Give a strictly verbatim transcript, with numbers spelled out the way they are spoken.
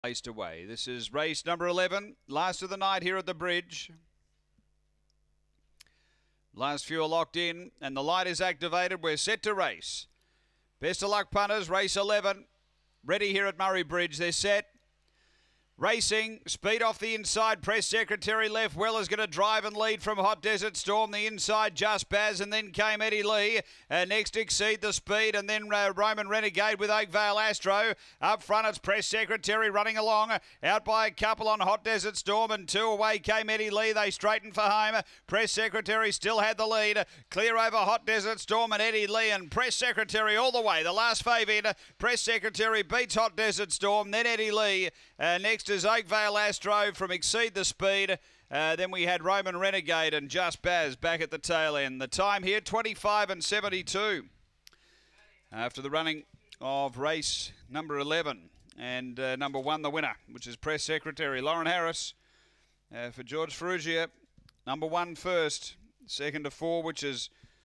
Placed away. This is race number eleven, last of the night here at the bridge. Last few are locked in and the light is activated. We're set to race. Best of luck, punters. Race eleven, ready here at Murray Bridge. They're set. Racing, speed off the inside, Press Secretary left. Weller's going to drive and lead from Hot Desert Storm. The inside, Just Baz, and then came Eddie Lee. Uh, next, Exceed the Speed, and then uh, Roman Renegade with Oakvale Astro. Up front, it's Press Secretary running along. Out by a couple on Hot Desert Storm, and two away came Eddie Lee. They straightened for home. Press Secretary still had the lead. Clear over Hot Desert Storm and Eddie Lee, and Press Secretary all the way. The last fave in. Press Secretary beats Hot Desert Storm, then Eddie Lee. Uh, next is Oakvale Astro from Exceed the Speed. Uh, then we had Roman Renegade and Just Baz back at the tail end. The time here, twenty-five and seventy-two. After the running of race number eleven. And uh, number one, the winner, which is Press Secretary. Lauren Harris uh, for George Ferrugia. Number one first. Second to four, which is